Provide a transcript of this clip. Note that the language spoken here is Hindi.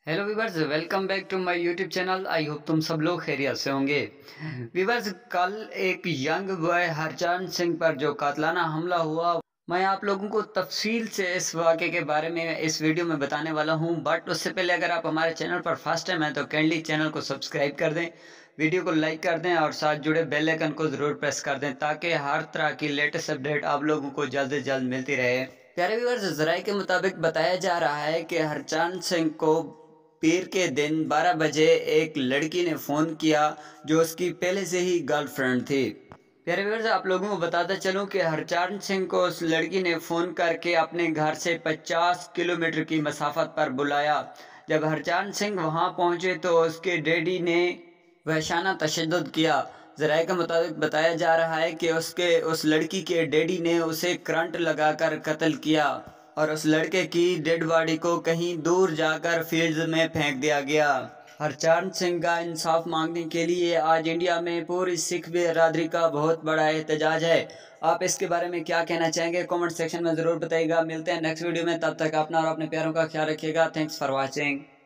Hello viewers, welcome back to my YouTube channel. I hope तुम सब लोग खैरियत से होंगे। वीवर्स, कल एक यंग बॉय हरचरण सिंह पर जो कातलाना हमला हुआ, मैं आप लोगों को तफसील से इस वाक़े के बारे में इस वीडियो में बताने वाला हूं। बट उससे पहले अगर आप हमारे चैनल पर फर्स्ट टाइम हैं तो काइंडली चैनल को सब्सक्राइब कर दें, वीडियो को लाइक कर दें और साथ जुड़े बेल आइकन को ज़रूर प्रेस कर दें ताकि हर तरह की लेटेस्ट अपडेट आप लोगों को जल्द से जल्द मिलती रहे। प्यारे व्यूअर्स, ज़राए के मुताबिक बताया जा रहा है कि हरचरण सिंह को पीर के दिन 12 बजे एक लड़की ने फ़ोन किया जो उसकी पहले से ही गर्लफ्रेंड थी। प्यारे व्यूअर्स, आप लोगों को बताता चलूं कि हरचरण सिंह को उस लड़की ने फ़ोन करके अपने घर से 50 किलोमीटर की मसाफत पर बुलाया। जब हरचरण सिंह वहां पहुंचे तो उसके डैडी ने वहशाना तशद्दुद किया। ज़राए के मुताबिक बताया जा रहा है कि उस लड़की के डैडी ने उसे करंट लगाकर कत्ल किया और उस लड़के की डेड बॉडी को कहीं दूर जाकर फील्ड में फेंक दिया गया। हरचरण सिंह का इंसाफ मांगने के लिए आज इंडिया में पूरी सिख बिरादरी का बहुत बड़ा एहतजाज है। आप इसके बारे में क्या कहना चाहेंगे कमेंट सेक्शन में ज़रूर बताइएगा। मिलते हैं नेक्स्ट वीडियो में, तब तक अपना और अपने प्यारों का ख्याल रखिएगा। Thanks for watching.